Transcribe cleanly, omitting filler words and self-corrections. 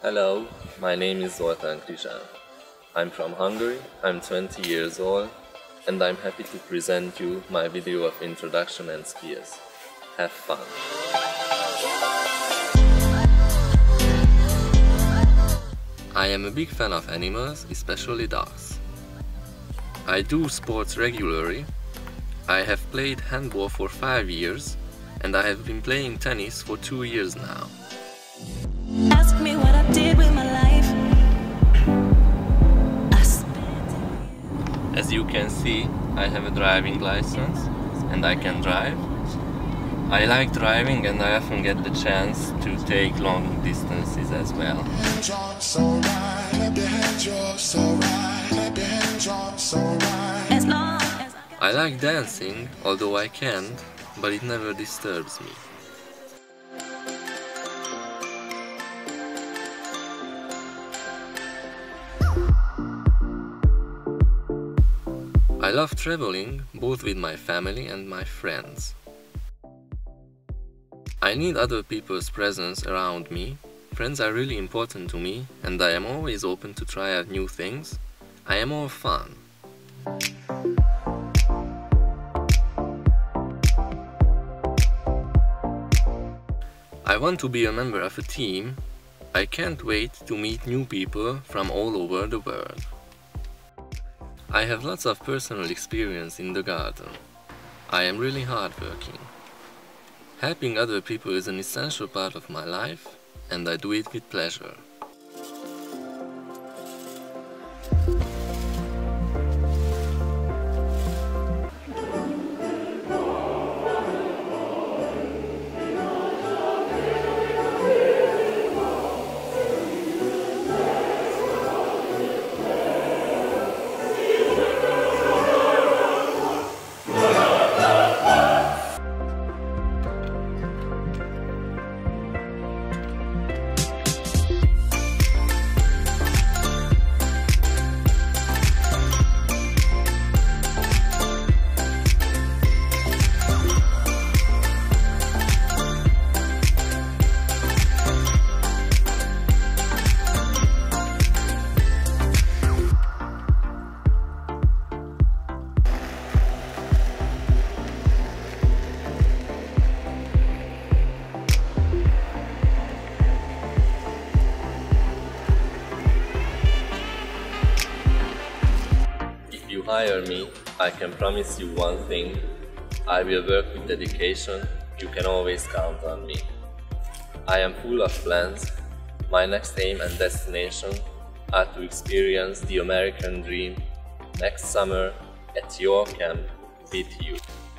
Hello, my name is Zoltán Krizsán. I'm from Hungary, I'm 20 years old, and I'm happy to present you my video of introduction and skills. Have fun! I am a big fan of animals, especially dogs. I do sports regularly. I have played handball for 5 years, and I have been playing tennis for 2 years now. Ask me what I did with my life. As you can see, I have a driving license and I can drive. I like driving and I often get the chance to take long distances as well. I like dancing, although I can't, but it never disturbs me. I love traveling, both with my family and my friends. I need other people's presence around me. Friends are really important to me, and I am always open to try out new things. I am all fun. I want to be a member of a team. I can't wait to meet new people from all over the world. I have lots of personal experience in the garden. I am really hardworking. Helping other people is an essential part of my life, and I do it with pleasure. If you hire me, I can promise you one thing. I will work with dedication. You can always count on me. I am full of plans. My next aim and destination are to experience the American dream next summer at your camp with you.